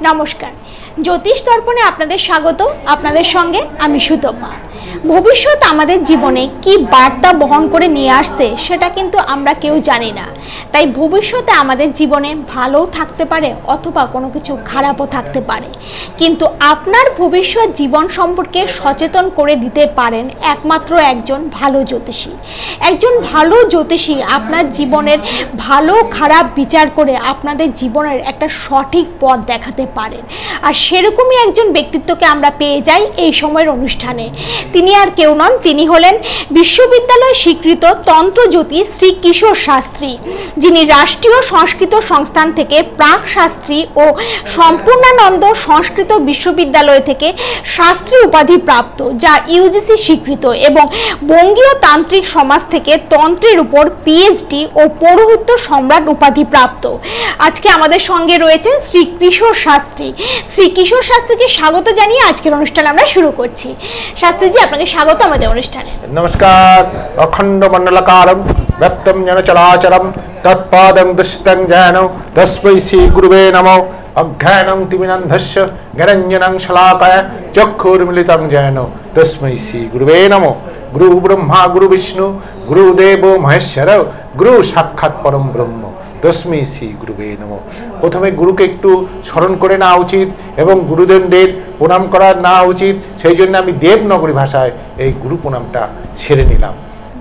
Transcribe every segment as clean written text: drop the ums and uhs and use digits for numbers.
নমস্কার, জ্যোতিষ দর্পণে আপনাদের স্বাগত। আপনাদের সঙ্গে আমি সুতপা। ভবিষ্যৎ আমাদের জীবনে কি বার্তা বহন করে নিয়ে আসছে সেটা কিন্তু আমরা কেউ জানি না। তাই ভবিষ্যতে আমাদের জীবনে ভালোও থাকতে পারে অথবা কোনো কিছু খারাপও থাকতে পারে, কিন্তু আপনার ভবিষ্যৎ জীবন সম্পর্কে সচেতন করে দিতে পারেন একমাত্র একজন ভালো জ্যোতিষী। একজন ভালো জ্যোতিষী আপনার জীবনের ভালো খারাপ বিচার করে আপনাদের জীবনের একটা সঠিক পথ দেখাতে পারেন। আর সেরকমই একজন ব্যক্তিত্বকে আমরা পেয়ে যাই এই সময়ের অনুষ্ঠানে। তিনি আর কেউ নন, তিনি হলেন বিশ্ববিদ্যালয় স্বীকৃত তন্ত্রজ্যোতি শ্রী কিশোর শাস্ত্রী, যিনি রাষ্ট্রীয় সংস্কৃত সংস্থান থেকে প্রাক শাস্ত্রী ও সম্পূর্ণানন্দ সংস্কৃত বিশ্ববিদ্যালয় থেকে শাস্ত্রী উপাধি প্রাপ্ত, যা ইউজিসি স্বীকৃত, এবং বঙ্গীয় তান্ত্রিক সমাজ থেকে তন্ত্রের উপর পিএইচডি ও পৌরোহিত্য সম্রাট উপাধি প্রাপ্ত। আজকে আমাদের সঙ্গে রয়েছেন শ্রী কিশোর শাস্ত্রী। শ্রী কিশোর শাস্ত্রীকে স্বাগত জানিয়ে আজকের অনুষ্ঠান আমরা শুরু করছি। শাস্ত্রীজি, আপনাকে স্বাগত আমাদের অনুষ্ঠানে। নমস্কার। অখণ্ড মণ্ডলাকারম ব্যক্তম যেন চরাচরম তৎপাদং দৃষ্টং যেন তস্मै শ্রী গুরুবে নমঃ। অজ্ঞানং তিমিরান্ধস্য জ্ঞানাঞ্জনং শলাকায় চক্ষুর্মিলিতং যেন তস্मै শ্রী গুরুবে নমঃ। গুরু ব্রহ্মা গুরু বিষ্ণু গুরুদেব মহেশ্বর গুরু সাক্ষাৎ পরম ব্রহ্ম তস্मै শ্রী গুরুবে নমঃ। প্রথমে গুরুকে একটু স্মরণ করে নেওয়া উচিত এবং গুরুদেবদের প্রণাম করা না উচিত, সেই জন্য আমি দেবনগরী ভাষায় এই গুরু প্রণামটা ছেড়ে নিলাম।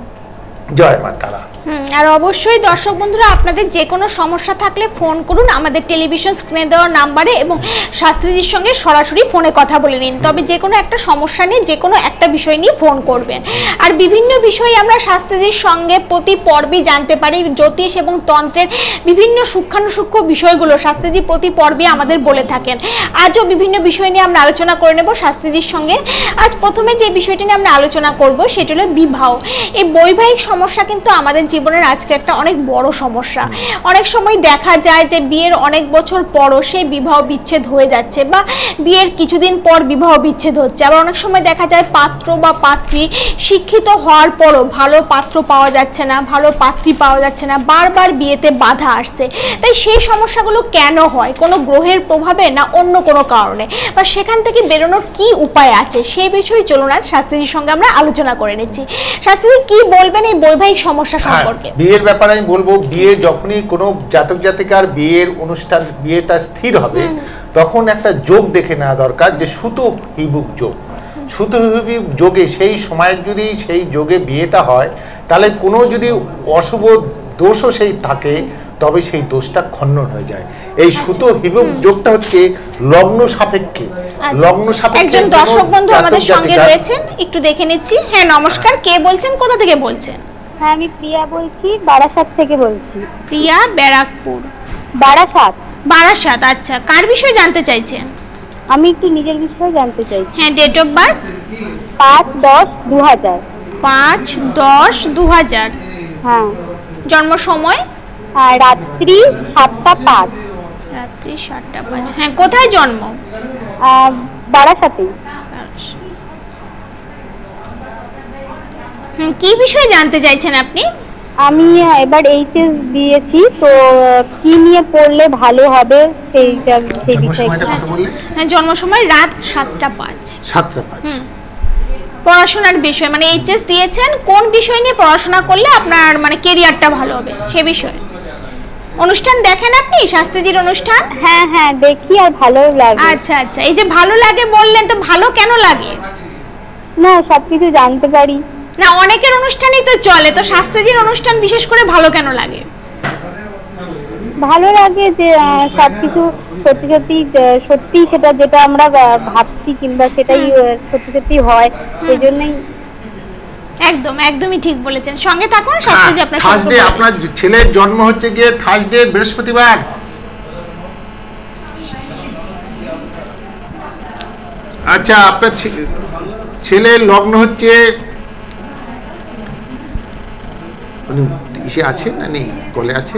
জয় মা তারা। আর অবশ্যই দর্শক বন্ধুরা, আপনাদের যে কোনো সমস্যা থাকলে ফোন করুন আমাদের টেলিভিশন স্ক্রিনে দেওয়া নাম্বারে এবং শাস্ত্রীজির সঙ্গে সরাসরি ফোনে কথা বলে নিন। তবে যে কোনো একটা সমস্যা নিয়ে যে কোনো একটা বিষয় নিয়ে ফোন করবেন। আর বিভিন্ন বিষয়ে আমরা শাস্ত্রীজির সঙ্গে প্রতি পর্বে জানতে পারি। জ্যোতিষ এবং তন্ত্রের বিভিন্ন সূক্ষ্মাণুসূক্ষ্ম বিষয়গুলো শাস্ত্রীজি প্রতি পর্বে আমাদের বলে থাকেন। আজও বিভিন্ন বিষয় নিয়ে আমরা আলোচনা করে নেব শাস্ত্রীজির সঙ্গে। আজ প্রথমে যে বিষয়টি নিয়ে আমরা আলোচনা করব সেটি হলো বিবাহ। এই বৈবাহিক সমস্যা কিন্তু আমাদের জীবনের আজকে একটা অনেক বড় সমস্যা। অনেক সময় দেখা যায় যে বিয়ের অনেক বছর পরও সেই বিবাহ বিচ্ছেদ হয়ে যাচ্ছে, বা বিয়ের কিছুদিন পর বিবাহ বিচ্ছেদ হচ্ছে। আবার অনেক সময় দেখা যায় পাত্র বা পাত্রী শিক্ষিত হওয়ার পরও ভালো পাত্র পাওয়া যাচ্ছে না, ভালো পাত্রী পাওয়া যাচ্ছে না, বারবার বিয়েতে বাধা আসছে। তাই সেই সমস্যাগুলো কেন হয়? কোনো গ্রহের প্রভাবে না অন্য কোনো কারণে? বা সেখান থেকে বেরোনোর কি উপায় আছে সেই বিষয়ে চলুন আজ শাস্ত্রীজির সঙ্গে আমরা আলোচনা করে নিচ্ছি। শাস্ত্রীজি, কি বলবেন এই বৈবাহিক সমস্যা সম্পর্কে? বিয়ের ব্যাপারে আমি বলবো, বিয়ে যখনই কোনো জাতক জাতিকার বিয়ের অনুষ্ঠান, বিয়েটা স্থির হবে, তখন একটা যোগ দেখে নেওয়া দরকার, যে সুতো হিবুক যোগ। সুতো হিবুক যোগে সেই সময়ের যদি সেই যোগে বিয়েটা হয়, তাহলে কোনো যদি অশুভ দোষও সেই থাকে তবে সেই দোষটা খণ্ডন হয়ে যায়। এই সুতো হিবুক যোগটা হচ্ছে লগ্ন সাপেক্ষে। লগ্ন সাপেক্ষে একজন দর্শক বন্ধু আমাদের সঙ্গে রয়েছেন, একটু দেখে নিচ্ছি। হ্যাঁ, নমস্কার। কে বলছেন, কোথা থেকে বলছেন? হ্যাঁ, আমি প্রিয়া বলছি, বারাসাত থেকে বলছি। প্রিয়া, ব্যারাকপুর। বারাসাত। আচ্ছা, কার বিষয়ে জানতে চাইছেন? আমি একটু নিজের বিষয়ে জানতে চাইছি। হ্যাঁ, ডেট অফ বার্থ? 5/10/2000। 5/10/2000। হ্যাঁ। জন্ম সময়? রাত্রি 7টা 5। রাত্রি 7টা 5। হ্যাঁ, কোথায় জন্ম? বারাসাতে। কি বিষয়ে জানতে চাইছেন আপনি? আমি এবার এইচএস দিয়েছি, তো কি নিয়ে পড়লে ভালো হবে সেই বিষয়ে। হ্যাঁ, জন্ম সময় রাত 7টা 5। 7টা 5। পড়াশোনার বিষয় মানে এইচএস দিয়েছেন, কোন বিষয় নিয়ে পড়াশোনা করলে আপনার মানে ক্যারিয়ারটা ভালো হবে সে বিষয়ে। অনুষ্ঠান দেখেন আপনি, শাস্ত্রীজির অনুষ্ঠান? হ্যাঁ হ্যাঁ, দেখি আর ভালো লাগে। আচ্ছা আচ্ছা, এই যে ভালো লাগে বললেন, তো ভালো কেন লাগে? না, সবকিছু জানতে পারি। না, অনেকের অনুষ্ঠানই তো চলে, তো শাস্ত্রীজির অনুষ্ঠান বিশেষ করে ভালো কেন লাগে? ভালো লাগে যে সবকিছু সত্যি সেটা যেটা আমরা ভাবছি কিংবা সেটাই সত্যি হয়, সেই জন্যই। একদমই ঠিক বলেছেন। সঙ্গে থাকুন শাস্ত্রীজি। আপনার থার্সডে আপনার ছেলের জন্ম হচ্ছে গিয়ে থার্সডে, বৃহস্পতিবার। আচ্ছা, আপনার ছেলের লগ্ন হচ্ছে ইসে আছে না নেই? কলে আছে?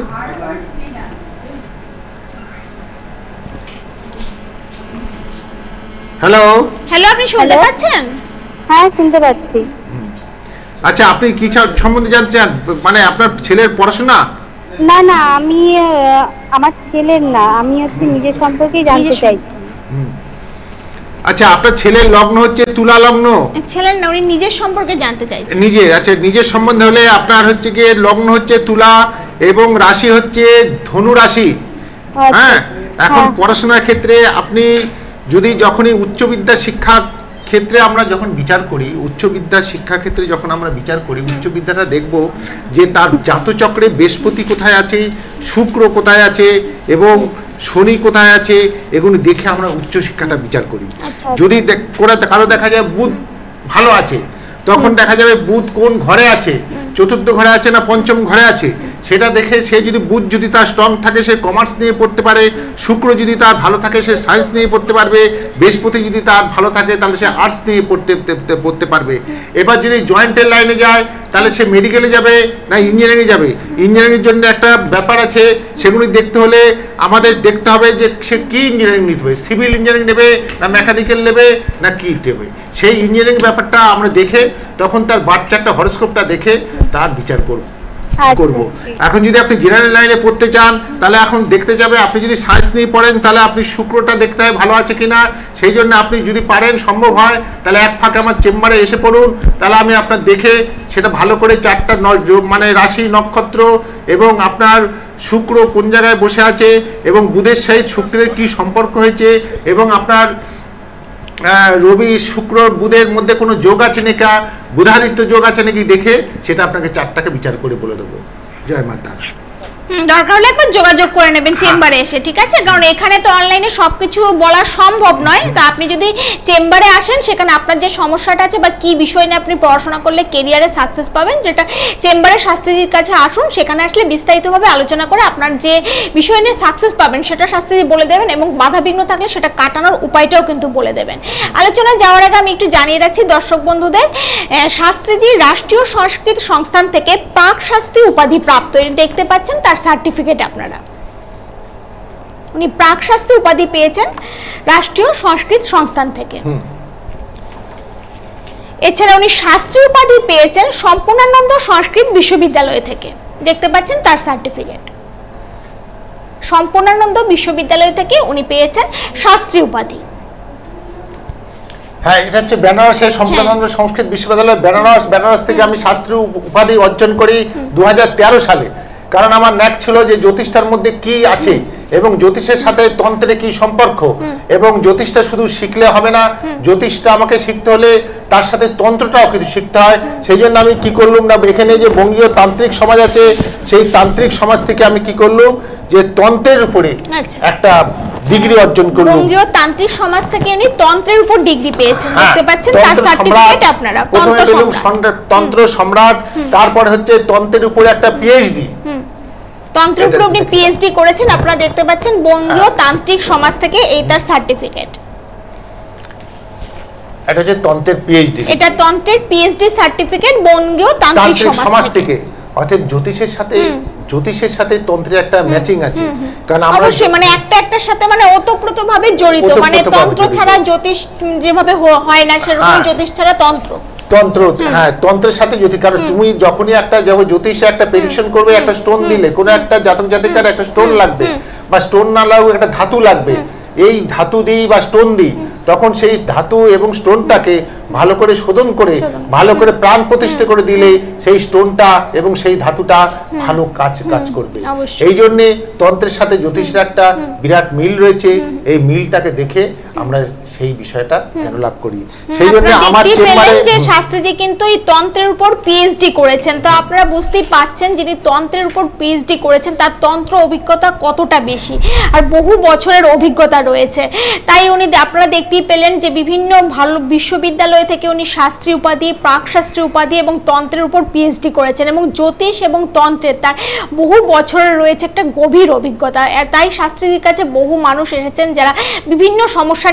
হ্যালো, আপনি শুনতে পাচ্ছেন? হ্যাঁ, শুনতে পাচ্ছি। আচ্ছা, আপনি কি সম্বন্ধে জানতে চান? মানে আপনার ছেলের পড়াশোনা? না না, আমি আমার ছেলের না, আমি হচ্ছে নিজের সম্পর্কেই জানতে চাইছি। আচ্ছা, আপনার ছেলের লগ্ন হচ্ছে তুলা লগ্ন। ছেলের না, উনি নিজের সম্পর্কে জানতে চাইছেন। নিজের, আচ্ছা নিজের সম্বন্ধে হলে আপনার হচ্ছে গিয়ে লগ্ন হচ্ছে তুলা এবং রাশি হচ্ছে ধনু রাশি। হ্যাঁ, এখন পড়াশোনার ক্ষেত্রে আপনি যদি যখনই উচ্চ বিদ্যা শিক্ষা ক্ষেত্রে আমরা যখন বিচার করি, উচ্চ বিদ্যা শিক্ষা ক্ষেত্রে যখন আমরা বিচার করি, উচ্চ বিদ্যাটা দেখব যে তার জাতচক্রে বৃহস্পতি কোথায় আছে, শুক্র কোথায় আছে এবং শনি কোথায় আছে, এগুলো দেখে আমরা উচ্চ শিক্ষাটা বিচার করি। যদি কারো দেখা যায় বুধ ভালো আছে, তখন দেখা যাবে বুধ কোন ঘরে আছে, চতুর্থ ঘরে আছে না পঞ্চম ঘরে আছে, সেটা দেখে সে যদি বুধ যদি তার স্ট্রং থাকে সে কমার্স নিয়ে পড়তে পারে, শুক্র যদি তার ভালো থাকে সে সায়েন্স নিয়ে পড়তে পারবে, বৃহস্পতি যদি তার ভালো থাকে তাহলে সে আর্টস নিয়ে পড়তে পারবে। এবার যদি জয়েন্টের লাইনে যায় তাহলে সে মেডিকেলে যাবে না ইঞ্জিনিয়ারিংয়ে যাবে। ইঞ্জিনিয়ারিংয়ের জন্য একটা ব্যাপার আছে, সেগুলি দেখতে হলে আমাদের দেখতে হবে যে সে কী ইঞ্জিনিয়ারিং নিতে হবে, সিভিল ইঞ্জিনিয়ারিং নেবে না মেকানিক্যাল নেবে না কী নেবে। সেই ইঞ্জিনিয়ারিং ব্যাপারটা আমরা দেখে তখন তার বার্থ চার্টটা হরোস্কোপটা দেখে তার বিচার করব। এখন যদি আপনি জেনারেল লাইনে পড়তে চান তাহলে এখন দেখতে যাবে, আপনি যদি সায়েন্স নিয়ে পড়েন তাহলে আপনি শুক্রটা দেখতে হয় ভালো আছে কিনা। সেই জন্য আপনি যদি পারেন সম্ভব হয় তাহলে এক ফাঁকে আমার চেম্বারে এসে পড়ুন, তাহলে আমি আপনার দেখে সেটা ভালো করে চারটা মানে রাশি নক্ষত্র এবং আপনার শুক্র কোন জায়গায় বসে আছে এবং বুধের সহিত শুক্রের কি সম্পর্ক হয়েছে এবং আপনার রবি শুক্র বুধের মধ্যে কোনো যোগ আছে নাকি, বুধাদিত্য যোগ আছে নাকি দেখে সেটা আপনাকে চারটাকে বিচার করে বলে দেবো। জয় মা তারা। দরকার হলে একবার যোগাযোগ করে নেবেন চেম্বারে এসে, ঠিক আছে? কারণ এখানে তো অনলাইনে সবকিছু বলা সম্ভব নয়। তা আপনি যদি চেম্বারে আসেন সেখানে আপনার যে সমস্যাটা আছে বা কি বিষয় নিয়ে আপনি পড়াশোনা করলে কেরিয়ারে সাকসেস পাবেন, যেটা চেম্বারে শাস্ত্রীজির কাছে আসুন, সেখানে আসলে বিস্তারিতভাবে আলোচনা করে আপনার যে বিষয় নিয়ে সাকসেস পাবেন সেটা শাস্ত্রীজি বলে দেবেন এবং বাধাবিঘ্ন থাকলে সেটা কাটানোর উপায়টাও কিন্তু বলে দেবেন। আলোচনায় যাওয়ার আগে আমি একটু জানিয়ে রাখছি দর্শক বন্ধুদের, শাস্ত্রীজি রাষ্ট্রীয় সংস্কৃত সংস্থান থেকে প্রাক শাস্ত্রী উপাধি প্রাপ্ত। দেখতে পাচ্ছেন তার সার্টিফিকেট, আপনারা উনি প্রাক শাস্ত্রী উপাধি পেয়েছেন রাষ্ট্রীয় সংস্কৃত সংস্থান থেকে। এছাড়া উনি শাস্ত্রী উপাধি পেয়েছেন সম্পূর্ণানন্দ সংস্কৃত বিশ্ববিদ্যালয় থেকে। দেখতে পাচ্ছেন তার সার্টিফিকেট, সম্পূর্ণানন্দ বিশ্ববিদ্যালয় থেকে উনি পেয়েছেন শাস্ত্রী উপাধি। হ্যাঁ, এটা হচ্ছে বেনারসের সম্পূর্ণানন্দ সংস্কৃত বিশ্ববিদ্যালয় বেনারস থেকে আমি শাস্ত্রী উপাধি অর্জন করি 2013 সালে। কারণ আমার ন্যাক ছিল যে জ্যোতিষটার মধ্যে কি আছে এবং জ্যোতিষের সাথে তন্ত্রের কি সম্পর্ক, এবং জ্যোতিষটা শুধু শিখলে হবে না, জ্যোতিষটা আমাকে শিখতে হলে তার সাথে তন্ত্রটাও কিছু শিখতে হয়। সেই জন্য আমি কি করলাম না, এখানে যে বঙ্গীয় তান্ত্রিক সমাজ আছে সেই তান্ত্রিক সমাজ থেকে আমি কি করলাম যে তন্ত্রের উপরে একটা ডিগ্রি অর্জন করলাম। বঙ্গীয় তান্ত্রিক সমাজ থেকে উনি তন্ত্রের উপর ডিগ্রি পেয়েছেন। দেখতে পাচ্ছেন তার সার্টিফিকেট, আপনারা তন্ত্র সম্রাট, তারপরে হচ্ছে তন্ত্রের উপরে একটা পিএইচডি, তন্ত্রের উপর আপনি পিএইচডি করেছেন। আপনারা দেখতে পাচ্ছেন বঙ্গীয় তান্ত্রিক সমাজ থেকে এই তার সার্টিফিকেট। এটা হচ্ছে তন্ত্রের পিএইচডি, এটা তন্ত্রের পিএইচডি সার্টিফিকেট বঙ্গীয় তান্ত্রিক সমাজ থেকে। অর্থাৎ জ্যোতিষের সাথে তন্ত্রের একটা ম্যাচিং আছে। কারণ আমরা অবশ্যই মানে একটার সাথে মানে ওতপ্রোতভাবে জড়িত, মানে তন্ত্র ছাড়া জ্যোতিষ যেভাবে হয় না সেরকম জ্যোতিষ ছাড়া তন্ত্র। হ্যাঁ, তন্ত্রের সাথে জ্যোতিষ। কারণ তুমি যখনই একটা জ্যোতিষে একটা প্রেডিকশন করবে, একটা স্টোন দিলে কোনো একটা জাতক জাতিকার একটা স্টোন লাগবে বা স্টোন না লাগবে একটা ধাতু লাগবে, এই ধাতু দিই বা স্টোন দিই, তখন সেই ধাতু এবং স্টোনটাকে ভালো করে শোধন করে ভালো করে প্রাণ প্রতিষ্ঠা করে দিলে সেই স্টোনটা এবং সেই ধাতুটা ভালো কাজ করবে। এই জন্যে তন্ত্রের সাথে জ্যোতিষের একটা বিরাট মিল রয়েছে। এই মিলটাকে দেখে আমরা সেই বিষয়টা জ্ঞান লাভ করি। সেই জন্য আমার চেম্বারে যে শাস্ত্রীজি কিন্তু এই তন্ত্রের উপর পিএইচডি করেছেন, তো আপনারা বুঝতেই পাচ্ছেন যিনি তন্ত্রের উপর পিএইচডি করেছেন তার তন্ত্র অভিজ্ঞতা কতটা বেশি আর বহু বছরের অভিজ্ঞতা রয়েছে। তাই উনি আপনারা দেখতেই পেলেন যে বিভিন্ন ভালো বিশ্ববিদ্যালয় থেকে উনি শাস্ত্রী উপাধি, প্রাক শাস্ত্রী উপাধি এবং তন্ত্রের উপর পিএইচডি করেছেন এবং জ্যোতিষ এবং তন্ত্রের তার বহু বছরের রয়েছে একটা গভীর অভিজ্ঞতা। তাই শাস্ত্রীজির কাছে বহু মানুষ এসেছেন যারা বিভিন্ন সমস্যা নিয়ে এসেছেন,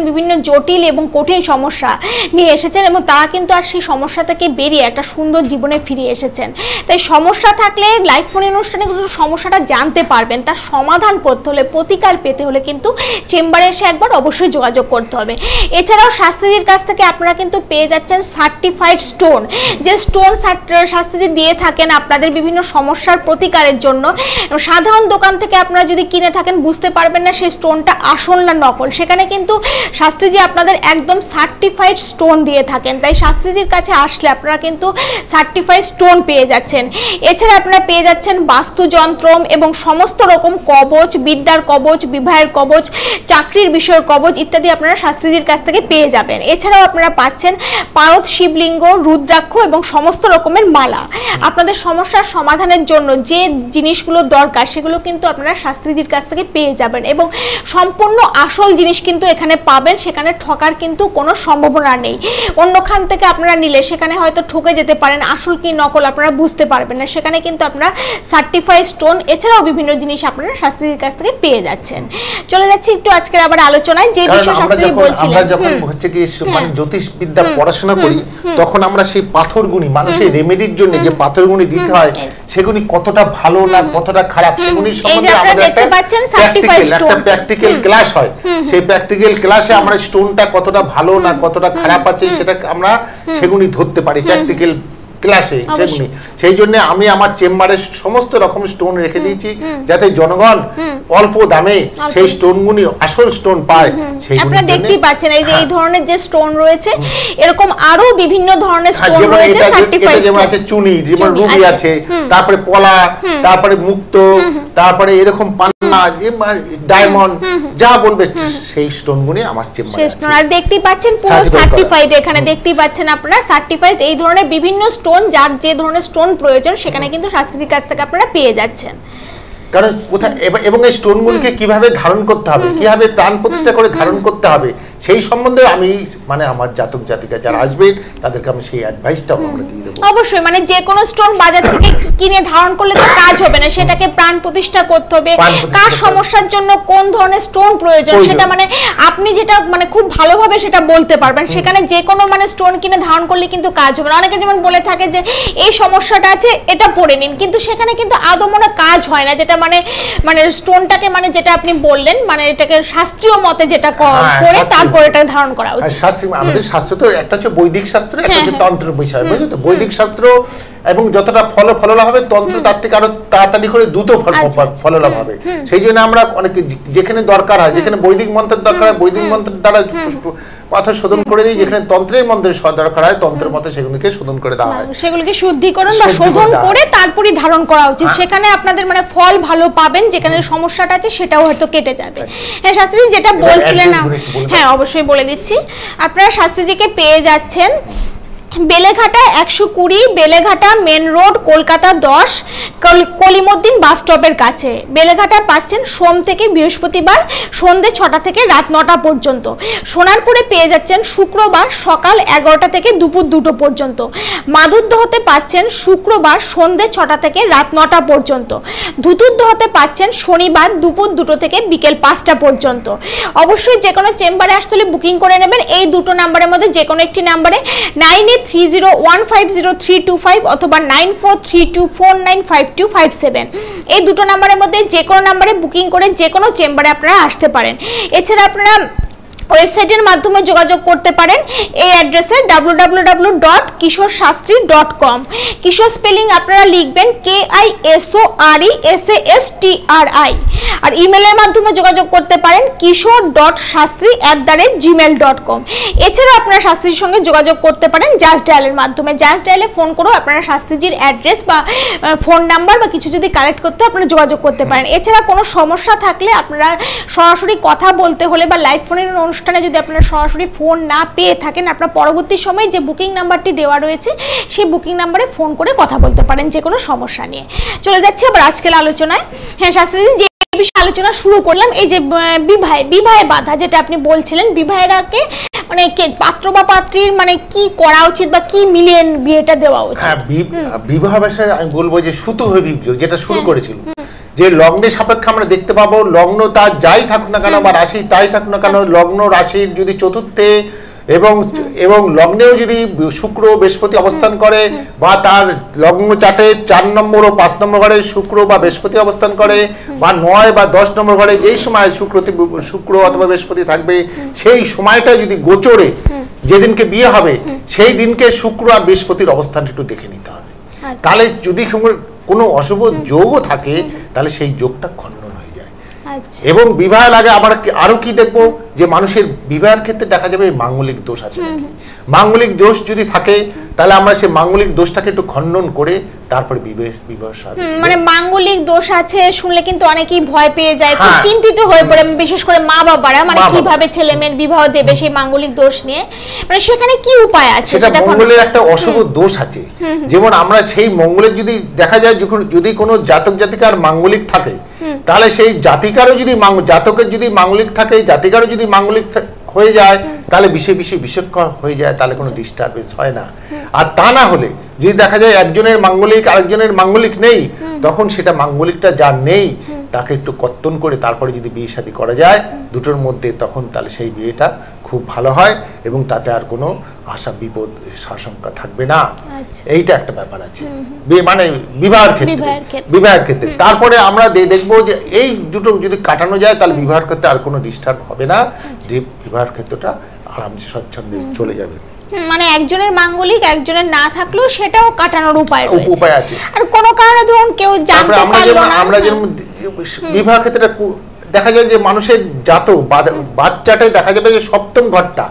বিভিন্ন জটিল এবং কঠিন সমস্যা নিয়ে এসেছেন এবং তারা কিন্তু আর সেই সমস্যা থেকে বেরিয়ে একটা সুন্দর জীবনে ফিরে এসেছেন। তাই সমস্যা থাকলে লাইভ ফোন অনুষ্ঠানে কিন্তু সমস্যাটা জানতে পারবেন, তার সমাধান করতে হলে, প্রতিকার পেতে হলে কিন্তু চেম্বারে এসে একবার অবশ্যই যোগাযোগ করতে হবে। এছাড়াও শাস্ত্রীজির কাছ থেকে আপনারা কিন্তু পেয়ে যাচ্ছেন সার্টিফাইড স্টোন, যে স্টোন শাস্ত্রীজি দিয়ে থাকেন আপনাদের বিভিন্ন সমস্যার প্রতিকারের জন্য। সাধারণ দোকান থেকে আপনারা যদি কিনে থাকেন বুঝতে পারবেন না সেই স্টোনটা আসল না নকল, সেখানে কিন্তু শাস্ত্রীজি আপনাদের একদম সার্টিফাইড স্টোন দিয়ে থাকেন। তাই শাস্ত্রীজির কাছে আসলে আপনারা কিন্তু সার্টিফাইড স্টোন পেয়ে যাচ্ছেন। এছাড়া আপনারা পেয়ে যাচ্ছেন বাস্তুযন্ত্র এবং সমস্ত রকম কবচ, বিদ্যার কবচ, বিবাহের কবচ, চাকরির বিষয়ের কবচ ইত্যাদি আপনারা শাস্ত্রীজির কাছ থেকে পেয়ে যাবেন। এছাড়াও আপনারা পাচ্ছেন পারদ শিবলিঙ্গ, রুদ্রাক্ষ এবং সমস্ত রকমের মালা। আপনাদের সমস্যার সমাধানের জন্য যে জিনিসগুলো দরকার সেগুলো কিন্তু আপনারা শাস্ত্রীজির কাছ থেকে পেয়ে যাবেন এবং সম্পূর্ণ আসল জিনিস কিন্তু এখানে পাবেন, সেখানে ঠকার কিন্তু কোনো সম্ভাবনা নেই। অন্যখান থেকে আপনারা নিলে সেখানে হয়তো ঠকে যেতে পারেন, আসল কি নকল আপনারা বুঝতে পারবেন না। সেখানে কিন্তু আপনারা সার্টিফাইড স্টোন এছাড়াও বিভিন্ন জিনিস আপনারা শাস্ত্রীজির কাছ থেকে পেয়ে যাচ্ছেন। চলে যাচ্ছি একটু আজকের আবার আলোচনায়, যে বিষয় শাস্ত্রীজি বলছিলেন। আমরা যখন হচ্ছে কি মানে জ্যোতিষ বিদ্যা পড়াশোনা করি তখন আমরা সেই পাথরগুনি মানুষের রেমেডির জন্য যে পাথরগুনি দিতে হয় সেগুলি কতটা ভালো না কতটা খারাপ সেগুলি সম্বন্ধে আমাদের একটা প্র্যাকটিক্যাল ক্লাস হয়। সেই প্র্যাকটিক্যাল ক্লাসে আমরা স্টোনটা কতটা ভালো না কতটা খারাপ আছে সেটা আমরা সেগুলি ধরতে পারি প্র্যাকটিক্যাল ক্লাসে সেগুলি। সেই জন্য আমি আমার চেম্বারে সমস্ত রকম স্টোন রেখে দিয়েছি যাতে জনগণ অল্প দামে সেই স্টোনগুলি আসল স্টোন পায়। আপনারা দেখতেই পাচ্ছেন এই যে এই ধরনের যে স্টোন রয়েছে এরকম আরো বিভিন্ন ধরনের স্টোন রয়েছে সার্টিফাইড, যেমন আছে চুনি, যেমন রুবি আছে, তারপরে পলা, তারপরে মুক্তো, তারপরে এরকম পান্না, ডায়মন্ড, যা বলবে সেই স্টোনগুলি আমার চেম্বারে আছে। আর দেখতেই পাচ্ছেন পুরো সার্টিফাইড, এখানে দেখতেই পাচ্ছেন আপনারা সার্টিফাইড এই ধরনের বিভিন্ন স্টোন, যার যে ধরনের স্টোন প্রয়োজন সেখানে কিন্তু শাস্ত্রীর কাছ থেকে আপনারা পেয়ে যাচ্ছেন। কারণ কোথায় এবং এই স্টোনগুলিকে কিভাবে ধারণ করতে হবে, কিভাবে প্রাণ প্রতিষ্ঠা করে ধারণ করতে হবে সেই সম্বন্ধে আমি মানে আমার জাতক জাতিকা যারা আসবে তাদেরকে আমি সেই অ্যাডভাইসটাও আমরা দিয়ে দেবো। অবশ্যই মানে যে কোনো স্টোন বাজার থেকে কিনে ধারণ করলে তো কাজ হবে না, সেটাকে প্রাণ প্রতিষ্ঠা করতে হবে। কার সমস্যার জন্য কোন ধরনের স্টোন প্রয়োজন সেটা মানে আপনি যেটা মানে খুব ভালোভাবে সেটা বলতে পারবেন। সেখানে যে কোনো মানে স্টোন কিনে ধারণ করলে কিন্তু কাজ হবে না। অনেকে যেমন বলে থাকে যে এই সমস্যাটা আছে এটা পরে নিন, কিন্তু সেখানে কিন্তু আদৌ মনে কাজ হয় না। যেটা মানে মানে স্টোনটাকে মানে যেটা আপনি বললেন মানে এটাকে শাস্ত্রীয় মতে যেটা করে তারপর এটা ধারণ করা উচিত। শাস্ত্রী আমাদের শাস্ত্র তো একটা হচ্ছে বৈদিক শাস্ত্র, একটা হচ্ছে তন্ত্রের বিষয়, বুঝছো তো? বৈদিক শাস্ত্র এবং যতটা ফললাভ হবে তন্ত্র তার থেকে আরো তাড়াতাড়ি করে দ্রুত ফললাভ হবে। সেই জন্য আমরা অনেক যেখানে দরকার হয়, যেখানে বৈদিক মন্ত্রের দরকার হয় বৈদিক মন্ত্রের দ্বারা পাথর শোধন করে দিই, যেখানে তন্ত্রের মন্ত্রের দরকার হয় তন্ত্রের মতে সেগুলিকে শোধন করে দেওয়া হয়, সেগুলিকে শুদ্ধিকরণ বা শোধন করে তারপরই ধারণ করা উচিত। সেখানে আপনাদের মানে ফল ভালো পাবেন, যেখানে সমস্যাটা আছে সেটাও হয়তো কেটে যাবে। হ্যাঁ শাস্ত্রীজি যেটা বলছিলেন, হ্যাঁ অবশ্যই বলে দিচ্ছি। আপনারা শাস্ত্রীজিকে পেয়ে যাচ্ছেন Beleghata 120, Beleghata main road, Kolkata 10, Kalimuddin bus স্টপের কাছে। বেলেঘাটা পাচ্ছেন সোম থেকে বৃহস্পতিবার সন্ধ্যে 6টা থেকে রাত 9টা পর্যন্ত। সোনারপুরে পেয়ে যাচ্ছেন শুক্রবার সকাল 11টা থেকে দুপুর 2টো পর্যন্ত। মাধুরদহতে পাচ্ছেন শুক্রবার সন্ধ্যে 6টা থেকে রাত 9টা পর্যন্ত। ধুতুরদহতে পাচ্ছেন শনিবার দুপুর 2টো থেকে বিকেল 5টা পর্যন্ত। অবশ্যই যে কোনো চেম্বারে আসলে বুকিং করে নেবেন এই দুটো নাম্বারের মধ্যে যে কোনো একটি নাম্বারে 9830150325 অথবা 9432495257 এই দুটো নাম্বারের মধ্যে যে কোনো নাম্বারে বুকিং করে যে কোনো চেম্বারে আপনারা আসতে পারেন। এছাড়া আপনারা ওয়েবসাইটের মাধ্যমে যোগাযোগ করতে পারেন এই অ্যাড্রেসে www.kishorsastri.com। কিশোর স্পেলিং আপনারা লিখবেন KISORESASTRI। আর ইমেলের মাধ্যমে যোগাযোগ করতে পারেন kishore.shastri@gmail.com। এছাড়া আপনারা শাস্ত্রীর সঙ্গে যোগাযোগ করতে পারেন জাস্ট ডায়ালের মাধ্যমে। জাস্ট ডায়ালে ফোন করেও আপনারা শাস্ত্রীজির অ্যাড্রেস বা ফোন নাম্বার বা কিছু যদি কালেক্ট করতে আপনারা যোগাযোগ করতে পারেন। এছাড়া কোনো সমস্যা থাকলে আপনারা সরাসরি কথা বলতে হলে বা লাইভ ফোনের অনুষ্ঠানে যদি আপনারা সরাসরি ফোন না পেয়ে থাকেন আপনারা পরবর্তী সময়ে যে বুকিং নাম্বারটি দেওয়া রয়েছে সেই বুকিং নাম্বারে ফোন করে কথা বলতে পারেন যে কোনো সমস্যা নিয়ে। চলে যাচ্ছে আবার আজকের আলোচনায়। হ্যাঁ শাস্ত্রীজি যে বিষয়ে আলোচনা শুরু করলাম এই যে বিবাহে বাধা যেটা আপনি বলছিলেন, বিবাহের আগে মানে পাত্র বা পাত্রীর মানে কি করা উচিত বা কি মিলিয়ে বিয়েটা দেওয়া উচিত? বিবাহ বিষয়ে আমি বলবো যে সুতো হয়ে যেটা শুরু করেছিল যে লগ্নের সাপেক্ষে আমরা দেখতে পাবো লগ্ন তার যাই থাকুক না কেন বা রাশি তাই থাকুক না কেন, লগ্ন রাশির যদি চতুর্থে এবং লগ্নেও যদি শুক্র বৃহস্পতি অবস্থান করে বা তার লগ্ন চার্টে 4 নম্বর ও 5 নম্বর ঘরে শুক্র বা বৃহস্পতি অবস্থান করে বা 9 বা 10 নম্বর ঘরে যেই সময় শুক্র অথবা বৃহস্পতি থাকবে সেই সময়টা যদি গোচরে যেদিনকে বিয়ে হবে সেই দিনকে শুক্র আর বৃহস্পতির অবস্থান একটু দেখে নিতে হবে। তাহলে যদি কোনো অশুভ যোগও থাকে তাহলে সেই যোগটা খণ্ডন হয়ে যায়। এবং বিবাহের আগে আমরা আরো কি দেখবো যে মানুষের বিবাহের ক্ষেত্রে দেখা যাবে মাঙ্গলিক দোষ আছে নাকি। মাঙ্গলিক দোষ যদি থাকে তাহলে আমরা সেই মাঙ্গলিক দোষটাকে একটু খণ্ডন করে তারপরে বিবাহ সাধন। মানে মাঙ্গলিক দোষ আছে শুনলে কিন্তু অনেকেই ভয় পেয়ে যায়, খুব চিন্তিত হয়ে পড়ে, বিশেষ করে মা বাবারা, মানে কিভাবে ছেলে মেয়ের বিবাহ দেবে সেই মাঙ্গলিক দোষ নিয়ে। মানে সেখানে কি উপায় আছে? সেটা মঙ্গলের একটা অশুভ দোষ আছে। যেমন আমরা সেই মঙ্গলের যদি দেখা যায় যদি কোনো জাতক জাতিকার মাঙ্গলিক থাকে তাহলে সেই জাতিকারও যদি জাতকের যদি মাঙ্গলিক থাকে, জাতিকারও যদি মাঙ্গলিক হয়ে যায় তাহলে বিষক্রিয়া হয়ে যায়, তাহলে কোনো ডিস্টারবেন্স হয় না। আর তা না হলে যদি দেখা যায় একজনের মাঙ্গলিক আরেকজনের মাঙ্গলিক নেই, তখন সেটা মাঙ্গলিকটা যার নেই তাকে একটু কর্তন করে তারপরে যদি বিয়ে শাদী করা যায় দুটোর মধ্যে, তখন তাহলে সেই বিয়েটা খুব ভালো হয় এবং তাতে আর কোনো আশা বিপদ আশঙ্কা থাকবে না। এইটা একটা ব্যাপার আছে মানে বিবাহের ক্ষেত্রে। তারপরে আমরা দেখবো যে এই দুটো যদি কাটানো যায় তাহলে বিবাহের ক্ষেত্রে আর কোনো ডিস্টার্ব হবে না, যে বিবাহের ক্ষেত্রটা আরামসে স্বচ্ছন্দে চলে যাবে। মানে একজনের মাঙ্গলিক একজনের না থাকলেও সেটাও কাটানোর উপায় আছে। আর কোনো কারণে ধরুন কেউ জানতে পারলো না, আমরা যেমন বিবাহ ক্ষেত্রে দেখা যায় যে মানুষের জাতক বাচ্চাটাই দেখা যাবে যে সপ্তম ঘরটা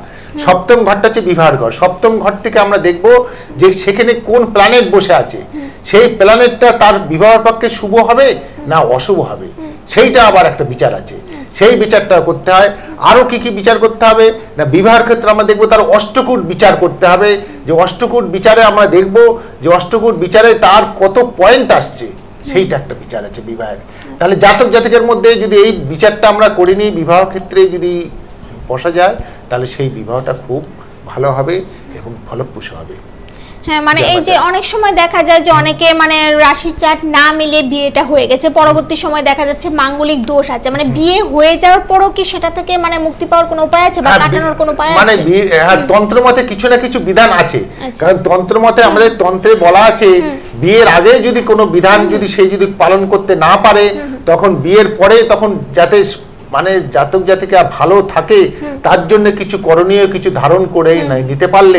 হচ্ছে বিবাহের ঘর। সপ্তম ঘর থেকে আমরা দেখব যে সেখানে কোন প্ল্যানেট বসে আছে, সেই প্ল্যানেটটা তার বিবাহের পক্ষে শুভ হবে না অশুভ হবে, সেইটা আবার একটা বিচার আছে। সেই বিচারটা করতে হয়। আরো কি কি বিচার করতে হবে না, বিবাহের ক্ষেত্রে আমরা দেখবো তার অষ্টকূট বিচার করতে হবে। যে অষ্টকূট বিচারে আমরা দেখবো যে অষ্টকূট বিচারে তার কত পয়েন্ট আসছে, সেইটা একটা বিচার আছে বিবাহের। তাহলে জাতক জাতিকের মধ্যে যদি এই বিচারটা আমরা করিনি, বিবাহ ক্ষেত্রে যদি বসা যায় তাহলে সেই বিবাহটা খুব ভালো হবে এবং ফলপ্রসূ হবে। হ্যাঁ, মানে এই যে অনেক সময় দেখা যায় যে অনেকে মানে রাশি চার্ট না মিলে বিয়েটা হয়ে গেছে, পরবর্তী সময় দেখা যাচ্ছে মাঙ্গলিক দোষ আছে, মানে বিয়ে হয়ে যাওয়ার পরও কি সেটা থেকে মানে মুক্তি পাওয়ার কোনো উপায় আছে বা কাটানোর কোনো উপায় আছে? মানে তন্ত্র মতে কিছু না কিছু বিধান আছে। কারণ তন্ত্র মতে আমাদের তন্ত্রে বলা আছে বিয়ের আগে যদি কোনো বিধান যদি সেই যদি পালন করতে না পারে, তখন বিয়ের পরে তখন যাতে মানে জাতক জাতিকা ভালো থাকে তার জন্য কিছু করণীয় কিছু ধারণ করে নিতে পারলে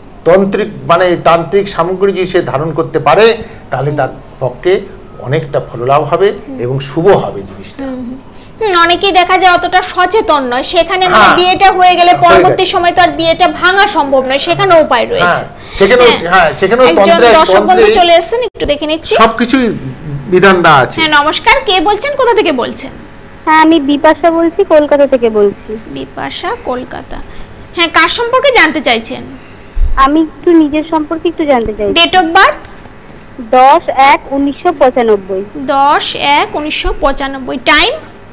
তান্ত্রিক সামগ্রী যদি সে ধারণ করতে পারে তাহলে তার পক্ষে অনেকটা ফললাভ হবে এবং শুভ হবে জিনিসটা। অনেকেই দেখা যায় অতটা সচেতন নয়, সেখানে মানে বিয়েটা হয়ে গেলে পরবর্তী সময় তো আর বিয়েটা ভাঙা সম্ভব নয়, সেখানে উপায় রয়েছে। সেখানেও দর্শক বন্ধু চলে এসেছেন, একটু দেখে নিচ্ছি। সবকিছু বিধান দেওয়া আছে। হ্যাঁ, নমস্কার, কে বলছেন, কোথা থেকে বলছেন? হ্যাঁ, আমি বিপাশা বলছি, কলকাতা থেকে বলছি। বিপাশা, কলকাতা। হ্যাঁ, কার সম্পর্কে জানতে চাইছেন? আমি একটু নিজের সম্পর্কে একটু জানতে চাই। Date of birth? 10/1/1995। 10/1/1995। Time?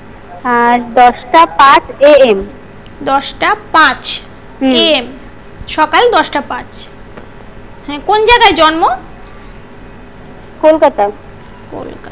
10:05 AM। 10:05 AM, সকাল 10:05। হ্যাঁ, কোন জায়গায় জন্ম? কলকাতা। কলকাতা।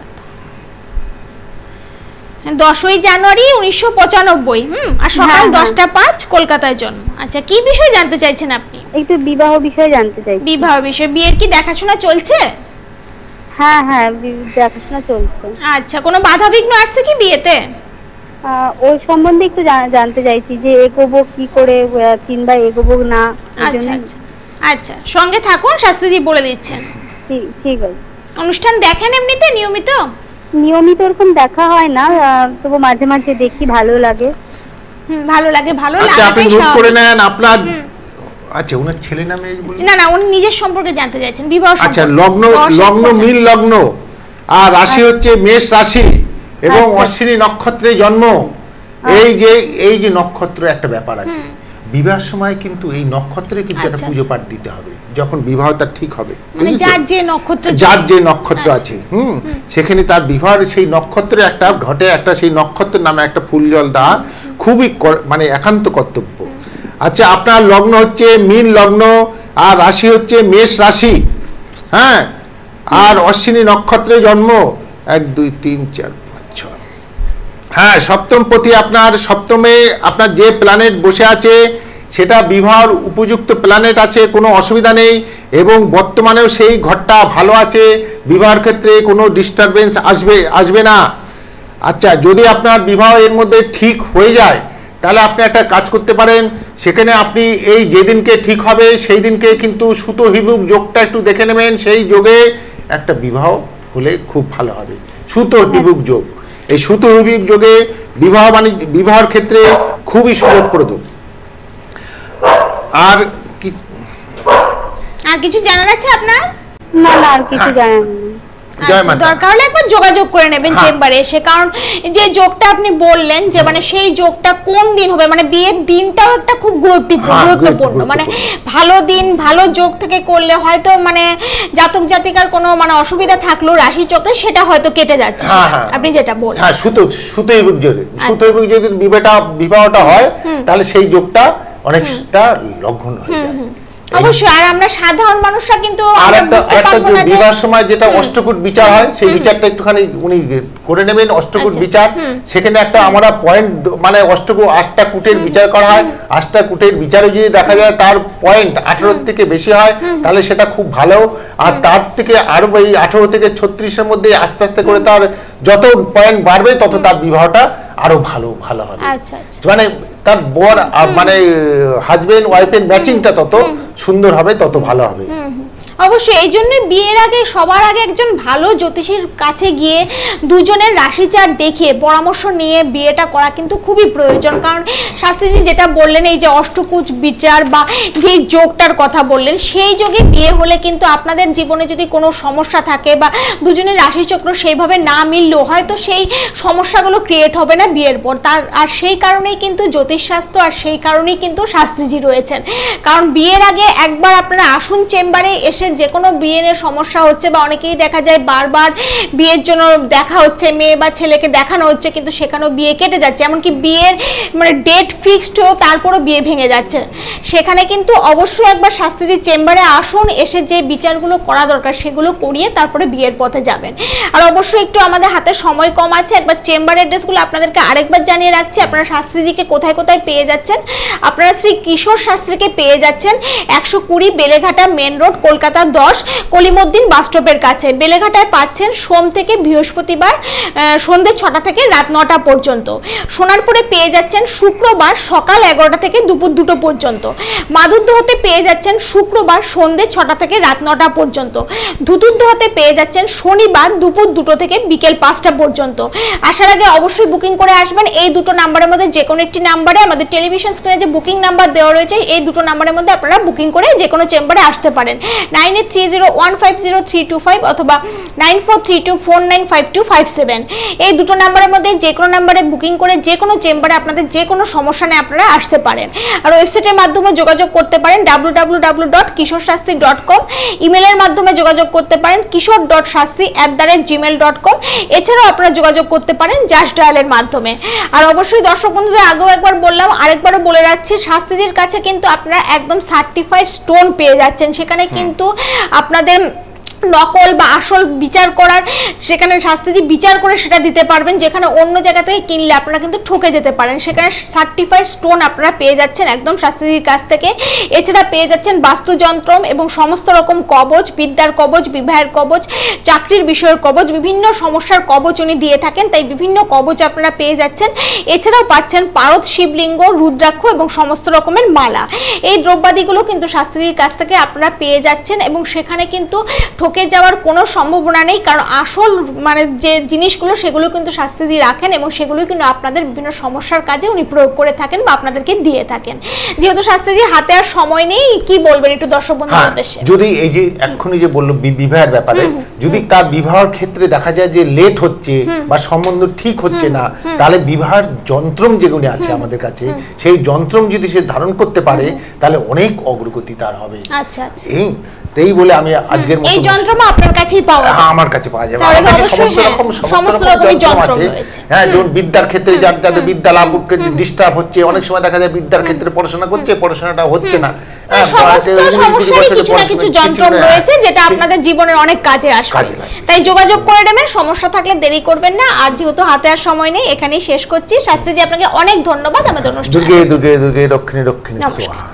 10ই জানুয়ারি 1995। আর সকাল 10:05 কলকাতায় জন্ম। আচ্ছা, কি বিষয় জানতে চাইছেন আপনি? একটু বিবাহ বিষয়ে জানতে চাই। বিবাহ বিষয়। বিয়ের কি দেখাশোনা চলছে? হ্যাঁ হ্যাঁ, দেখাশোনা চলছে। আচ্ছা, কোনো বাধা বিঘ্ন আসছে কি বিয়েতে? ওই সম্বন্ধে একটু জানতে চাইছি যে এগোবো কি করে কিংবা এগোবো না। আচ্ছা আচ্ছা আচ্ছা, সঙ্গে থাকুন, শাস্ত্রী বলে দিচ্ছেন। ঠিক আছে। অনুষ্ঠান দেখেন এমনিতে নিয়মিত? নিয়মিত এরকম দেখা হয় না, তবু মাঝে মাঝে দেখি, ভালো লাগে। ভালো লাগে, ভালো লাগে। আচ্ছা, আপনি নোট করে নেন আপনার। আচ্ছা, ওনার ছেলে নামে না, উনি নিজের সম্পর্কে জানতে চাইছেন, বিবাহ সম্পর্কে। আচ্ছা, লগ্ন মিল লগ্ন আর রাশি হচ্ছে মেষ রাশি এবং অশ্বিনী নক্ষত্রে জন্ম। এই যে নক্ষত্র একটা ব্যাপার আছে, বিবাহের সময় কিন্তু এই নক্ষত্রে কিন্তু একটা পুজো পাঠ দিতে হবে যখন বিবাহটা ঠিক হবে। মানে যার যে নক্ষত্র আছে সেখানে তার বিবাহের সেই নক্ষত্রে একটা ঘটে, একটা সেই নক্ষত্রের নামে একটা ফুল জল দেওয়া খুবই মানে একান্ত কর্তব্য। আচ্ছা, আপনার লগ্ন হচ্ছে মীন লগ্ন আর রাশি হচ্ছে মেষ রাশি। হ্যাঁ, আর অশ্বিনী নক্ষত্রে জন্ম 1 2 3 4 আচ্ছা, হ্যাঁ, সপ্তমপতি আপনার সপ্তমে আপনার যে প্ল্যানেট বসে আছে সেটা বিবাহর উপযুক্ত প্ল্যানেট আছে, কোনো অসুবিধা নেই, এবং বর্তমানেও সেই ঘরটা ভালো আছে, বিবাহের ক্ষেত্রে কোনো ডিস্টারবেন্স আসবে না। আচ্ছা, যদি আপনার বিবাহ এর মধ্যে ঠিক হয়ে যায় তাহলে আপনি একটা কাজ করতে পারেন, সেখানে আপনি এই যেদিনকে ঠিক হবে সেই দিনকে কিন্তু সুতো হিবুক যোগটা একটু দেখে নেবেন, সেই যোগে একটা বিবাহ হলে খুব ভালো হবে। সুতো হিবুক যোগ, এই সুতো হিবুক যোগে বিবাহের ক্ষেত্রে খুবই শুভপ্রদ। আর কি আর কিছু জানার আছে আপনার? না না, আর কিছু জানেন না। জয় আচ্ছা, মাতা। দরকার হলে একবার যোগাযোগ করে নেবেন হ্যাঁ। চেম্বারে এসে, কারণ যে যোগটা আপনি বললেন যে মানে সেই যোগটা কোন দিন হবে, মানে বিয়ের দিনটাও একটা খুব হ্যাঁ, গুরুত্বপূর্ণ, মানে ভালো দিন ভালো যোগ থেকে করলে হয়তো মানে জাতক জাতিকার কোনো মানে অসুবিধা থাকলেও রাশি চক্রে সেটা হয়তো কেটে যাচ্ছে, হ্যাঁ, সেটা। হ্যাঁ। আপনি যেটা বললেন, হ্যাঁ, সুতো হিবুক যোগে, সুতো হিবুক যোগে যদি বিবাহটা হয় তাহলে সেই যোগটা অনেকটা লগ্ন হয়ে যায়। অবশ্যই। আর আমরা সাধারণ মানুষরা কিন্তু আর আমরা একটা বুঝতে পারবো না যে বিবাহের সময় যেটা অষ্টকূট বিচার হয় সেই বিচারটা একটুখানি উনি করে নেবেন। অষ্টকূট আচ্ছা, বিচার, সেখানে একটা আমরা পয়েন্ট মানে অষ্টকূট 8টা কূটের বিচার করা হয়, 8টা কূটের বিচারে যদি দেখা যায় তার পয়েন্ট 18 থেকে বেশি হয় তাহলে সেটা খুব ভালো। আর তার থেকে আরো এই 18 থেকে 36-এর মধ্যে আস্তে আস্তে করে তার যত পয়েন্ট বাড়বে তত তার বিবাহটা আরো ভালো হবে। আচ্ছা আচ্ছা। মানে তার বর মানে হাজবেন্ড ওয়াইফের ম্যাচিংটা তত সুন্দর হবে, তত ভালো হবে। অবশ্যই। এই জন্য বিয়ের আগে সবার আগে একজন ভালো জ্যোতিষীর কাছে গিয়ে দুজনের রাশি চার্ট দেখিয়ে পরামর্শ নিয়ে বিয়েটা করা কিন্তু খুবই প্রয়োজন। কারণ শাস্ত্রীজি যেটা বললেন, এই যে অষ্টকুচ বিচার বা যে যোগটার কথা বললেন, সেই যোগে বিয়ে হলে কিন্তু আপনাদের জীবনে যদি কোনো সমস্যা থাকে বা দুজনের রাশিচক্র সেইভাবে না মিললেও হয়তো সেই সমস্যাগুলো ক্রিয়েট হবে না বিয়ের পর। আর সেই কারণেই কিন্তু জ্যোতিষশাস্ত্র, আর সেই কারণেই কিন্তু শাস্ত্রীজি রয়েছেন। কারণ বিয়ের আগে একবার আপনারা আসুন চেম্বারে এসে, যে কোনো বিয়ের সমস্যা হচ্ছে বা অনেকেই দেখা যায় বারবার বিয়ের জন্য দেখা হচ্ছে, মেয়ে বা ছেলেকে দেখানো হচ্ছে কিন্তু সেখানেও বিয়ে কেটে যাচ্ছে, এমনকি বিয়ের মানে ডেট ফিক্সড হয়েও তারপরও বিয়ে ভেঙে যাচ্ছে। সেখানে কিন্তু অবশ্যই একবার শাস্ত্রীজির চেম্বারে আসুন, এসে যে বিচারগুলো করা দরকার সেগুলো করিয়ে তারপরে বিয়ের পথে যাবেন। আর অবশ্যই একটু আমাদের হাতে সময় কম আছে, একবার চেম্বার অ্যাড্রেসগুলো আপনাদেরকে আরেকবার জানিয়ে রাখছি। আপনারা শাস্ত্রীজিকে কোথায় কোথায় পেয়ে যাচ্ছেন? আপনারা শ্রী কিশোর শাস্ত্রীকে পেয়ে যাচ্ছেন 120 Beleghata main road, Kolkata 10, Kalimuddin bus স্টপের কাছে। বেলেঘাটায় পাচ্ছেন সোম থেকে বৃহস্পতিবার সন্ধ্যে 6টা থেকে রাত 9টা পর্যন্ত। সোনারপুরে পেয়ে যাচ্ছেন শুক্রবার সকাল 11টা থেকে দুপুর 2টো পর্যন্ত। মাধুরদহতে পেয়ে যাচ্ছেন শুক্রবার সন্ধ্যে 6টা থেকে রাত 9টা পর্যন্ত। ধুতুরদহতে পেয়ে যাচ্ছেন শনিবার দুপুর 2টো থেকে বিকেল 5টা পর্যন্ত। আসার আগে অবশ্যই বুকিং করে আসবেন। এই দুটো নাম্বারের মধ্যে যে কোনো একটি নাম্বারে, আমাদের টেলিভিশন স্ক্রিনে যে বুকিং নাম্বার দেওয়া রয়েছে, এই দুটো নাম্বারের মধ্যে আপনারা বুকিং করে যে কোনো চেম্বারে আসতে পারেন। 9830150325 অথবা 9432495257, এই দুটো নাম্বারের মধ্যে যে কোনো নাম্বারে বুকিং করে যে কোনো চেম্বারে আপনাদের যে কোনো সমস্যা নিয়ে আপনারা আসতে পারেন। আর ওয়েবসাইটের মাধ্যমে যোগাযোগ করতে পারেন www.kishorsastri.com, ইমেলের মাধ্যমে যোগাযোগ করতে পারেন kishore.shastri@gmail.com। এছাড়াও আপনারা যোগাযোগ করতে পারেন জাস্ট ডায়ালের মাধ্যমে। আর অবশ্যই দর্শক বন্ধুদের আগেও একবার বললাম, আরেকবারও বলে রাখছি, শাস্ত্রীজির কাছে কিন্তু আপনারা একদম সার্টিফাইড স্টোন পেয়ে যাচ্ছেন। সেখানে কিন্তু আপনাদের নকল বা আসল বিচার করার, সেখানে শাস্ত্রীজি বিচার করে সেটা দিতে পারবেন, যেখানে অন্য জায়গা থেকে কিনলে আপনারা কিন্তু ঠকে যেতে পারেন। সেখানে সার্টিফাইড স্টোন আপনারা পেয়ে যাচ্ছেন একদম শাস্ত্রীজির কাছ থেকে। এছাড়া পেয়ে যাচ্ছেন বাস্তুযন্ত্র এবং সমস্ত রকম কবচ, বিদ্যার কবচ, বিবাহের কবচ, চাকরির বিষয়ের কবচ, বিভিন্ন সমস্যার কবচ উনি দিয়ে থাকেন, তাই বিভিন্ন কবচ আপনারা পেয়ে যাচ্ছেন। এছাড়াও পাচ্ছেন পারদ, শিবলিঙ্গ, রুদ্রাক্ষ এবং সমস্ত রকমের মালা। এই দ্রব্যাদিগুলো কিন্তু শাস্ত্রীজির কাছ থেকে আপনারা পেয়ে যাচ্ছেন এবং সেখানে কিন্তু ঠকে যাওয়ার কোনো সম্ভাবনা নেই, কারণ আসল মানে যে জিনিসগুলো সেগুলো কিন্তু শাস্ত্রীজি রাখেন এবং সেগুলো কিন্তু আপনাদের বিভিন্ন সমস্যার কাজে উনি প্রয়োগ করে থাকেন বা আপনাদেরকে দিয়ে থাকেন। যেহেতু শাস্ত্রীজি হাতে আর সময় নেই, কি বলবেন একটু দর্শক বন্ধুদের উদ্দেশ্যে? যদি এই যে এক্ষুনি যে বললো বিবাহের ব্যাপারে, যদি তার বিবাহের ক্ষেত্রে দেখা যায় যে লেট হচ্ছে বা সম্বন্ধ ঠিক হচ্ছে না, তাহলে বিবাহের যন্ত্রম যেগুলি আছে আমাদের কাছে, সেই যন্ত্রম যদি সে ধারণ করতে পারে তাহলে অনেক অগ্রগতি তার হবে। আচ্ছা আচ্ছা। তো এই বলে আমি আজকের মতো এই যন্ত্রমা আপনার কাছেই পাওয়া যায়? আমার কাছে পাওয়া যাবে। তাহলে আমার কাছে অবশ্যই সমস্ত রকম যন্ত্র আছে। হ্যাঁ, যেমন বিদ্যার ক্ষেত্রে যাদের বিদ্যা লাভ ডিস্টার্ব হচ্ছে, অনেক সময় দেখা যায় বিদ্যার ক্ষেত্রে পড়াশোনা করছে, পড়াশোনাটা হচ্ছে না, সমস্ত সমস্যারই কিছু না কিছু যন্ত্র রয়েছে যেটা আপনাদের জীবনের অনেক কাজে আসবে। তাই যোগাযোগ করে নেবেন, সমস্যা থাকলে দেরি করবেন না। আর যেহেতু হাতে আর সময় নেই, এখানেই শেষ করছি। শাস্ত্রীজি আপনাকে অনেক ধন্যবাদ আমাদের অনুষ্ঠানে। দুর্গে দুর্গে দুর্গে দক্ষিণে দক্ষিণে নমস্কার। স্বাহা।